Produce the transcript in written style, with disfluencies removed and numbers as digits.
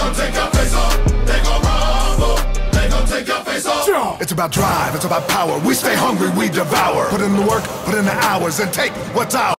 gon' take your face off. They gon' rumble. They gon' take your face off. It's about drive, it's about power. We stay hungry, we devour. Put in the work, put in the hours, and take what's ours.